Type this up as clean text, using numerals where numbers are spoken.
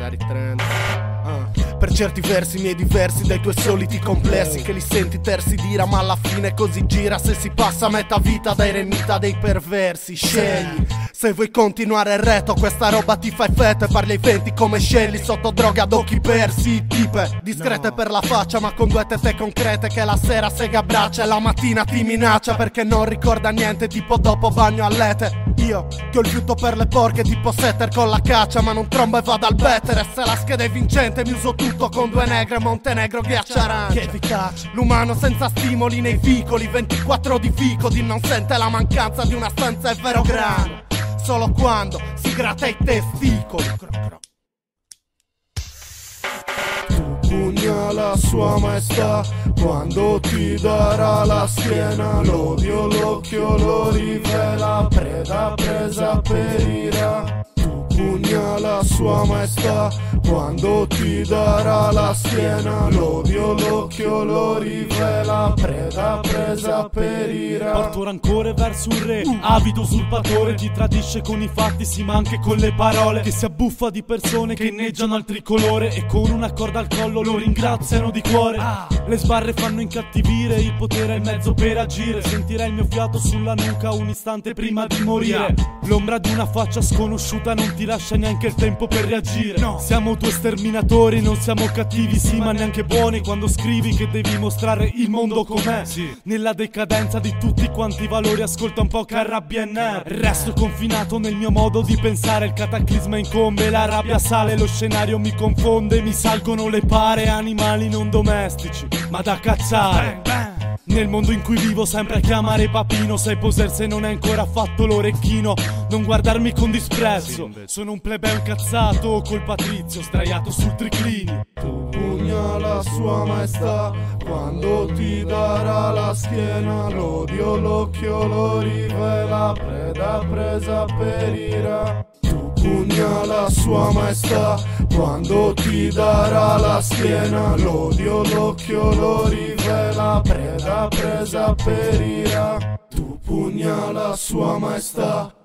Cari trend. Per certi versi miei diversi dai tuoi soliti complessi, che li senti tersi d'ira ma alla fine così gira. Se si passa metà vita dai remita dei perversi. Scegli se vuoi continuare il reto, questa roba ti fa effetto e parli ai venti come scegli. Sotto droga ad occhi persi, tipe discrete per la faccia ma con due tette concrete, che la sera sega braccia e la mattina ti minaccia perché non ricorda niente, tipo dopo bagno a lete. Io che ho il fiuto per le porche tipo setter con la caccia, ma non trombo e vado al better. E se la scheda è vincente mi uso tutto con due negre, Montenegro, ghiaccia arancia. Che efficace. L'umano senza stimoli nei vicoli, 24 di Ficodi non sente la mancanza di una stanza, è vero grano, solo quando si gratta i testicoli. Pugnala sua maestà quando ti darà la schiena, l'odio l'occhio lo rivela, preda presa perirà. Pugnala sua maestà quando ti darà la schiena, l'odio l'occhio lo rivela, preda presa perirà. Porto rancore verso un re, avido usurpatore, ti tradisce con i fatti sì ma anche con le parole, che si abbuffa di persone che inneggiano al tricolore e con una corda al collo lo ringraziano di cuore. Le sbarre fanno incattivire, il potere è il mezzo per agire, sentirai il mio fiato sulla nuca un istante prima di morire. L'ombra di una faccia sconosciuta non ti lascia neanche il tempo per reagire. No. Siamo due sterminatori, non siamo cattivi sì ma neanche buoni, quando scrivi che devi mostrare il mondo com'è. Sì. Nella decadenza di tutti quanti i valori ascolta un po' KRBNR. Resto confinato nel mio modo di pensare, il cataclisma incombe, la rabbia sale, lo scenario mi confonde, mi salgono le pare, animali non domestici ma da cazzare. Nel mondo in cui vivo sempre a chiamare papino, sai poser se non hai ancora fatto l'orecchino, non guardarmi con disprezzo, sono un plebeo incazzato col patrizio sdraiato sul triclini. Tu pugnala sua maestà quando ti darà la schiena, l'odio l'occhio lo rivela, preda presa perirà. Tu pugnala sua maestà quando ti darà la schiena, l'odio l'occhio lo rivela, preda presa perirà. Tu pugnala sua maestà